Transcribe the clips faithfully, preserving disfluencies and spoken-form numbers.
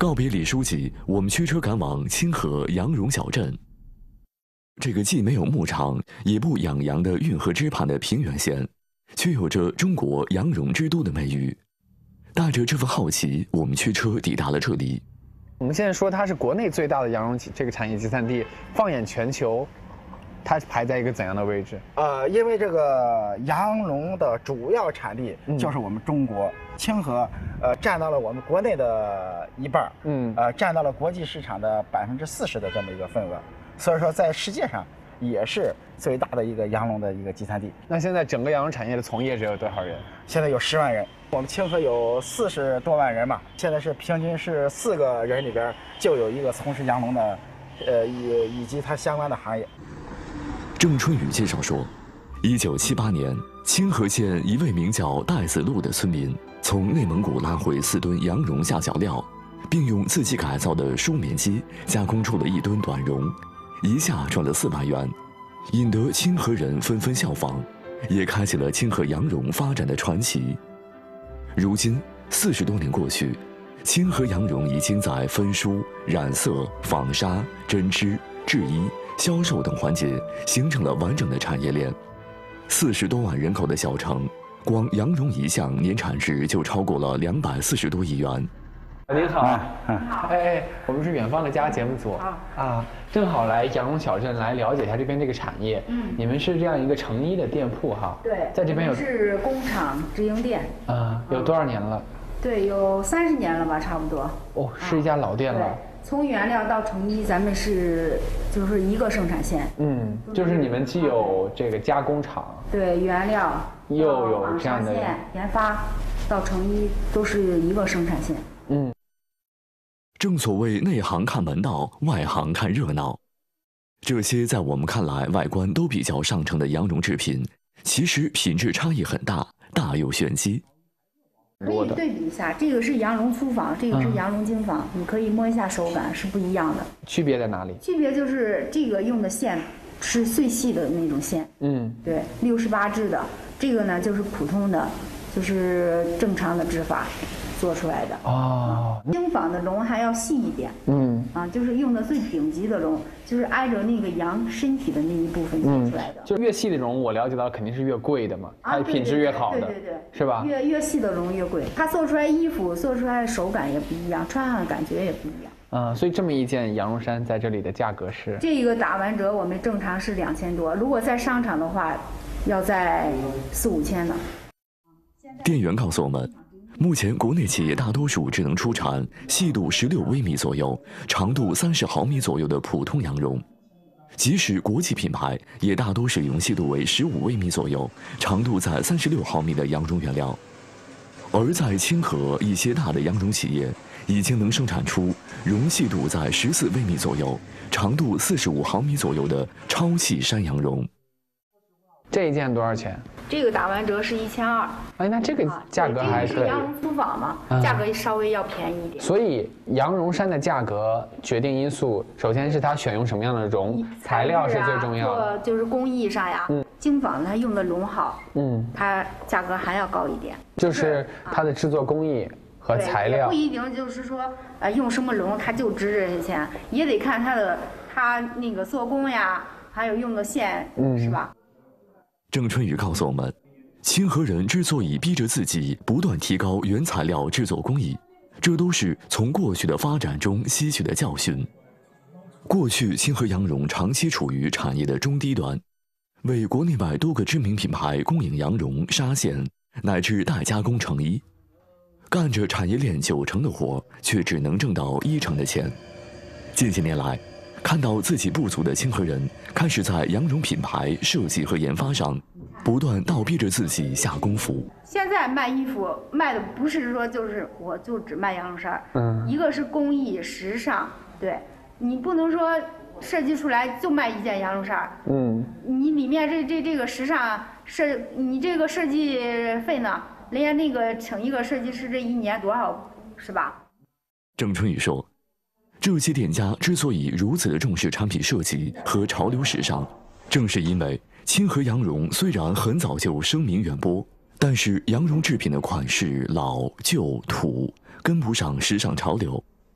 告别李书记，我们驱车赶往清河羊绒小镇。这个既没有牧场，也不养羊的运河支畔的平原县，却有着中国羊绒之都的美誉。带着这份好奇，我们驱车抵达了这里。 我们现在说它是国内最大的羊绒这个产业集散地，放眼全球，它排在一个怎样的位置？ 呃，因为这个羊绒的主要产地就是我们中国、嗯、清河，呃，占到了我们国内的一半，嗯，呃，占到了国际市场的百分之四十的这么一个份额，所以说在世界上也是最大的一个羊绒的一个集散地。 那现在整个羊绒产业的从业者有多少人？ 现在有十万人。我们清河有四十多万人嘛，现在是平均是四个人里边就有一个从事羊绒的，呃，以以及它相关的行业。 郑春雨介绍说，一九七八年，清河县一位名叫戴子路的村民，从内蒙古拉回四吨羊绒下脚料，并用自己改造的梳棉机加工出了一吨短绒，一下赚了四万元，引得清河人纷纷效仿，也开启了清河羊绒发展的传奇。如今四十多年过去，清河羊绒已经在分梳、染色、纺纱、针织、制衣、销售等环节形成了完整的产业链。四十多万人口的小城，光羊绒一项年产值就超过了两百四十多亿元。 您好，哎哎，我们是远方的家节目组啊啊，正好来羊绒小镇来了解一下这边这个产业。嗯，你们是这样一个成衣的店铺哈？ 对， 在这边有是工厂直营店。 啊，有多少年了？ 对，有三十年了吧，差不多。 哦，是一家老店了。 从原料到成衣，咱们是就是一个生产线。 嗯，就是你们既有这个加工厂， 对，原料又有这样的研发到成衣都是一个生产线。 嗯。 正所谓内行看门道，外行看热闹。这些在我们看来外观都比较上乘的羊绒制品，其实品质差异很大，大有玄机。 可以对比一下，这个是羊绒粗纺，这个是羊绒精纺，嗯、你可以摸一下手感是不一样的。 区别在哪里？ 区别就是这个用的线是碎细的那种线，嗯，对，六十八支的，这个呢就是普通的，就是正常的织法。做出来的哦，精纺的绒还要细一点，嗯啊，就是用的最顶级的绒，就是挨着那个羊身体的那一部分做出来的。 嗯、就越细的绒，我了解到肯定是越贵的嘛，它品质越好的， 对对对， 是吧？ 越越细的绒越贵，它做出来衣服做出来的手感也不一样，穿上的感觉也不一样。 嗯，所以这么一件羊绒衫在这里的价格是？ 这个打完折我们正常是两千多，如果在商场的话，要在四五千呢。 店员告诉我们。目前，国内企业大多数只能出产细度十六微米左右、长度三十毫米左右的普通羊绒，即使国际品牌，也大多使用细度为十五微米左右、长度在三十六毫米的羊绒原料。而在清河，一些大的羊绒企业已经能生产出绒细度在十四微米左右、长度四十五毫米左右的超细山羊绒。 这一件多少钱？ 这个打完折是一千二。 哎，那这个价格还可以。 这个是羊绒粗纺嘛，嗯、价格稍微要便宜一点。 所以羊绒衫的价格决定因素，首先是它选用什么样的绒，材料是最重要的。 就是工艺上呀，嗯、精纺它用的绒好，嗯，它价格还要高一点。 就是它的制作工艺和材料。 不一定就是说，呃，用什么绒它就值这些钱，也得看它的它那个做工呀，还有用的线，嗯、是吧？ 郑春雨告诉我们，清河人之所以逼着自己不断提高原材料制作工艺，这都是从过去的发展中吸取的教训。过去清河羊绒长期处于产业的中低端，为国内外多个知名品牌供应羊绒、纱线乃至代加工成衣，干着产业链九成的活，却只能挣到一成的钱。近些年来，看到自己不足的清河人开始在羊绒品牌设计和研发上不断倒逼着自己下功夫。 现在卖衣服卖的不是说就是我就只卖羊绒衫，嗯，一个是工艺时尚，对，你不能说设计出来就卖一件羊绒衫，嗯，你里面这这这个时尚设你这个设计费呢，人家那个请一个设计师这一年多少是吧？ 郑春雨说，这些店家之所以如此的重视产品设计和潮流时尚，正是因为清河羊绒虽然很早就声名远播，但是羊绒制品的款式老旧土，跟不上时尚潮流。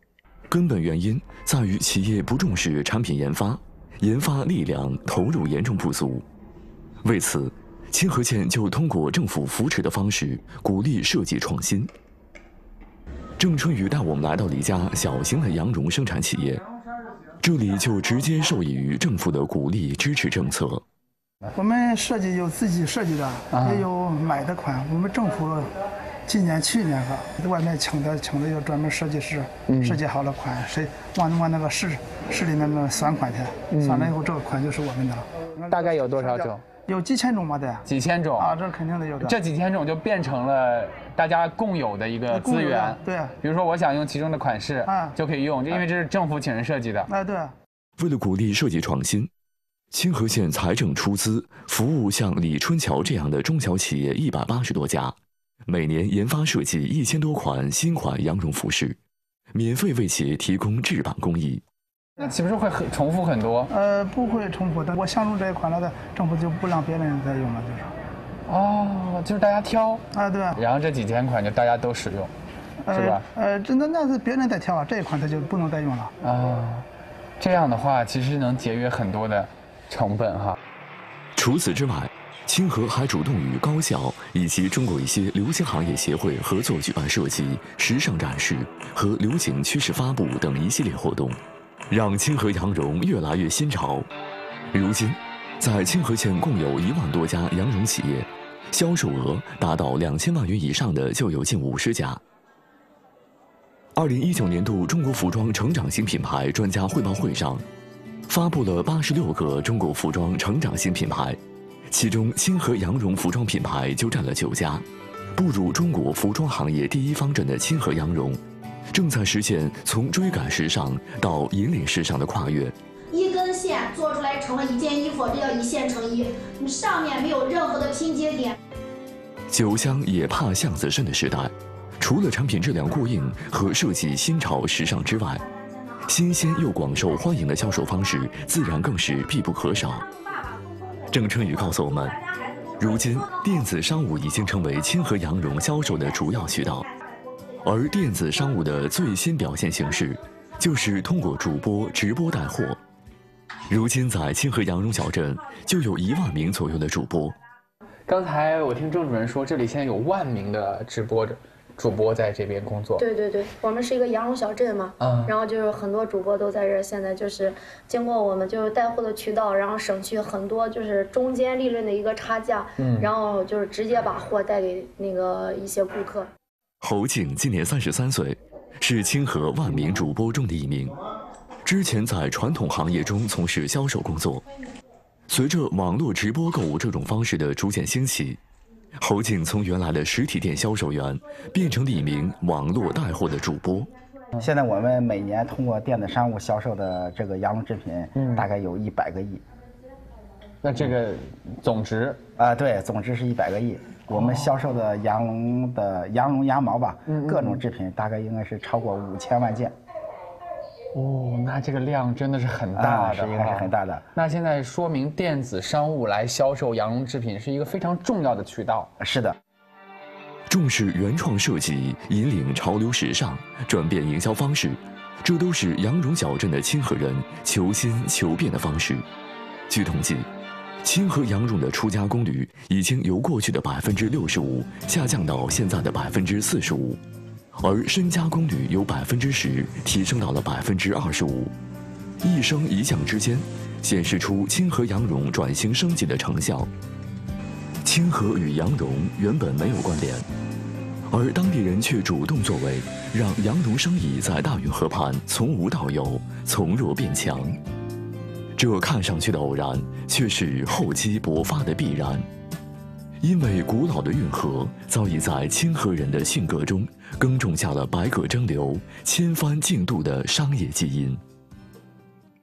根本原因在于企业不重视产品研发，研发力量投入严重不足。为此，清河县就通过政府扶持的方式，鼓励设计创新。郑春雨带我们来到了一家小型的羊绒生产企业，这里就直接受益于政府的鼓励支持政策。 我们设计有自己设计的，啊、也有买的款。我们政府今年、去年哈，外面请的请的有专门设计师，嗯、设计好了款，谁往往那个市市里面那选款去，嗯、选了以后这个款就是我们的。 大概有多少种？ 有几千种吧得。 几千种啊，这肯定得有的。 这几千种就变成了大家共有的一个资源。 对。 比如说我想用其中的款式，啊，就可以用，因为这是政府请人设计的。 哎，对。 为了鼓励设计创新，清河县财政出资服务像李春桥这样的中小企业一百八十多家，每年研发设计一千多款新款羊绒服饰，免费为企业提供制版工艺。 那岂不是会很重复很多？ 呃，不会重复的。我相中这一款了的，政府就不让别人再用了，就是。 哦，就是大家挑啊，对。 然后这几千款就大家都使用， 呃、 是吧？ 呃，这那那是别人在挑啊，这一款它就不能再用了。 啊，这样的话其实能节约很多的成本哈。 除此之外，清河还主动与高校以及中国一些流行行业协会合作举办设计、时尚展示和流行趋势发布等一系列活动，让清河羊绒越来越新潮。如今，在清河县共有一万多家羊绒企业，销售额达到两千万元以上的就有近五十家。二零一九年度中国服装成长型品牌专家汇报会上，发布了八十六个中国服装成长型品牌，其中清河羊绒服装品牌就占了九家。步入中国服装行业第一方阵的清河羊绒，正在实现从追赶时尚到引领时尚的跨越。 一根线做出来成了一件衣服，这叫一线成衣，上面没有任何的拼接点。 酒香也怕巷子深的时代，除了产品质量过硬和设计新潮时尚之外，新鲜又广受欢迎的销售方式自然更是必不可少。郑春雨告诉我们，如今电子商务已经成为清河羊绒销售的主要渠道，而电子商务的最新表现形式就是通过主播直播带货。如今在清河羊绒小镇就有一万名左右的主播。 刚才我听郑主任说，这里现在有万名的直播者。主播在这边工作， 对对对，我们是一个羊绒小镇嘛，嗯，然后就是很多主播都在这儿，现在就是经过我们就是带货的渠道，然后省去很多就是中间利润的一个差价，嗯，然后就是直接把货带给那个一些顾客。 侯静今年三十三岁，是清河万名主播中的一名，之前在传统行业中从事销售工作。随着网络直播购物这种方式的逐渐兴起，侯静从原来的实体店销售员变成了一名网络带货的主播。 现在我们每年通过电子商务销售的这个羊绒制品，嗯，大概有一百个亿。 那这个总值啊、呃，对，总值是一百个亿。哦、我们销售的羊绒的羊绒羊毛吧，嗯嗯各种制品大概应该是超过五千万件。 哦，那这个量真的是很大的， 是应该是很大的。 那现在说明电子商务来销售羊绒制品是一个非常重要的渠道。 是的， 重视原创设计，引领潮流时尚，转变营销方式，这都是羊绒小镇的清河人求新求变的方式。据统计，清河羊绒的出加工率已经由过去的百分之六十五下降到现在的百分之四十五。而深加工率由百分之十提升到了百分之二十五，一升一降之间，显示出清河羊绒转型升级的成效。清河与羊绒原本没有关联，而当地人却主动作为，让羊绒生意在大运河畔从无到有，从弱变强。这看上去的偶然，却是厚积薄发的必然。因为古老的运河早已在清河人的性格中耕种下了百舸争流、千帆竞渡的商业基因。